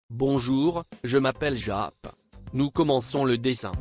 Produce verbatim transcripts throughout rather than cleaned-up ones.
Bonjour, je m'appelle Jap. Nous commençons le dessin.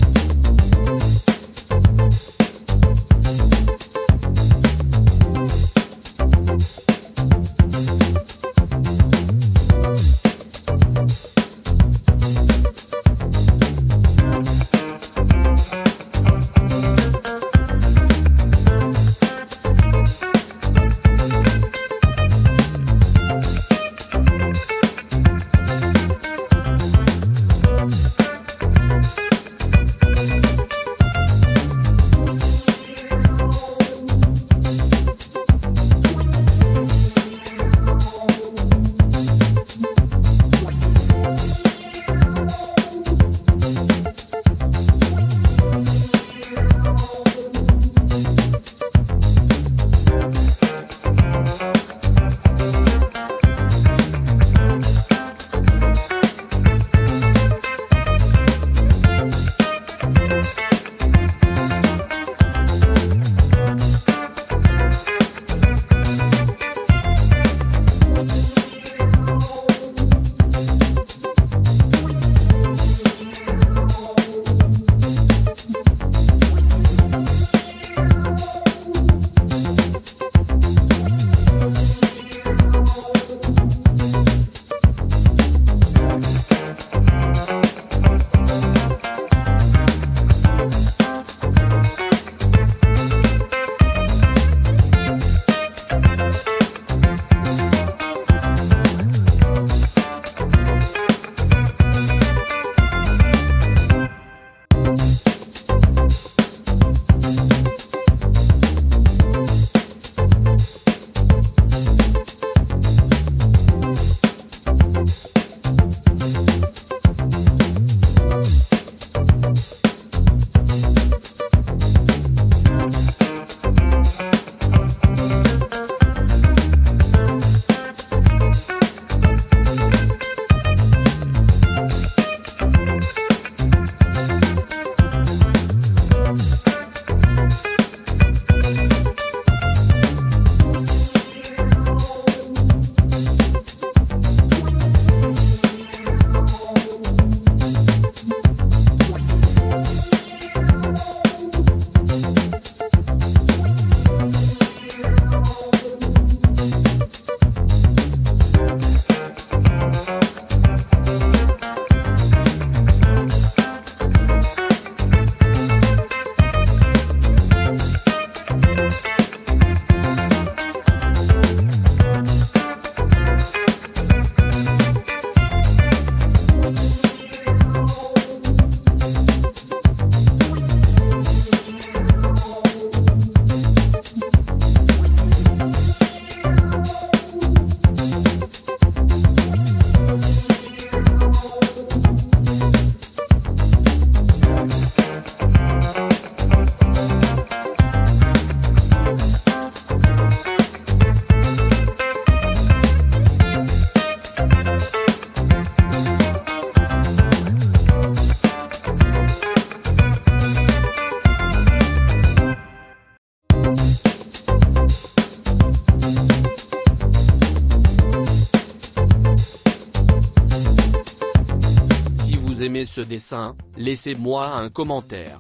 Si vous aimez ce dessin, laissez-moi un commentaire.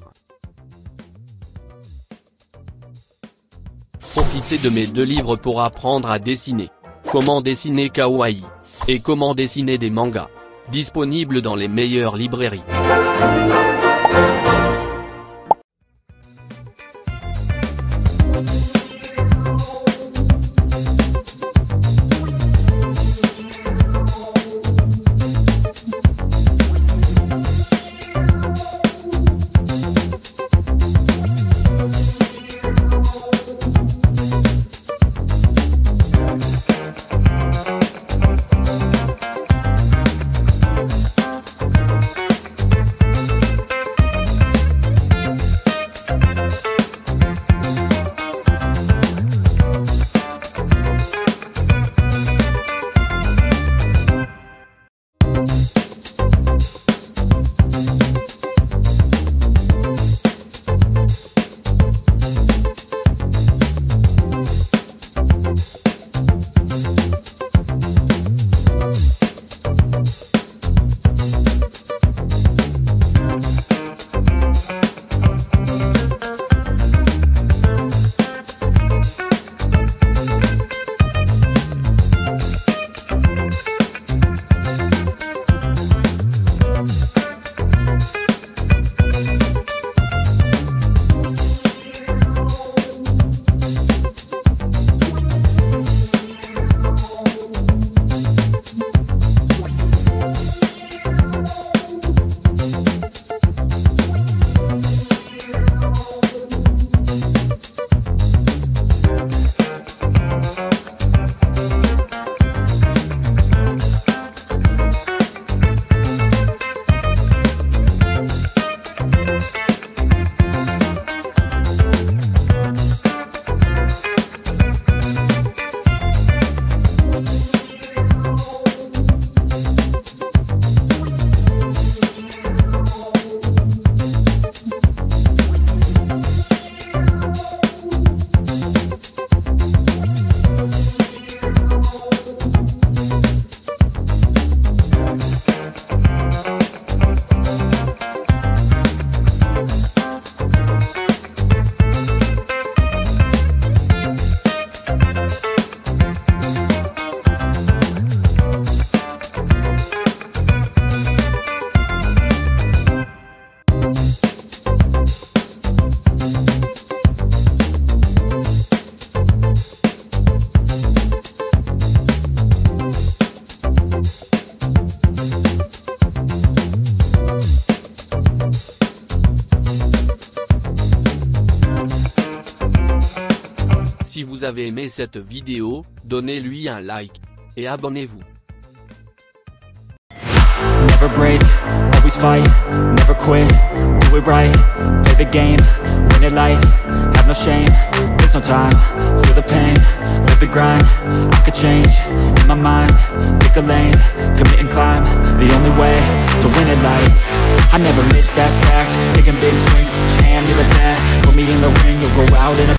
Profitez de mes deux livres pour apprendre à dessiner. Comment dessiner kawaii et comment dessiner des mangas. Disponibles dans les meilleures librairies. avez aimé cette vidéo, donnez-lui un like. Et abonnez-vous. Never break, always fight, never quit, do it right, play the game, win it life, have no shame, there's no time, feel the pain, live the grind, I could change, in my mind, pick a lane, commit and climb, the only way to win it life. I never miss, that's fact, taking big swings, put your hand to the bat, put me in the ring, you'll go out in a